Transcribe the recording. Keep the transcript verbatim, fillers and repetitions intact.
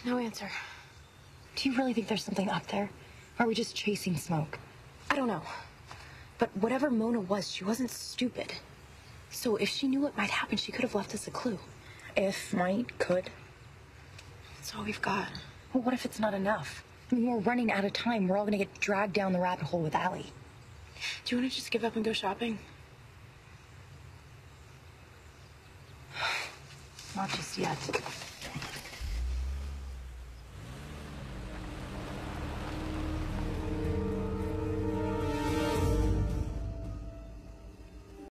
No answer. Do you really think there's something up there? Or are we just chasing smoke? I don't know. But whatever Mona was, she wasn't stupid. So if she knew what might happen, she could have left us a clue. If, might, could. That's all we've got. Well, what if it's not enough? I mean, we're running out of time. We're all gonna get dragged down the rabbit hole with Allie. Do you want to just give up and go shopping? Not just yet.